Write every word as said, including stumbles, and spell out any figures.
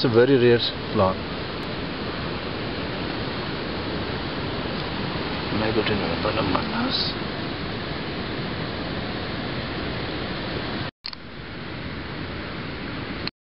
It's a very rare flower. May go to another part of my house.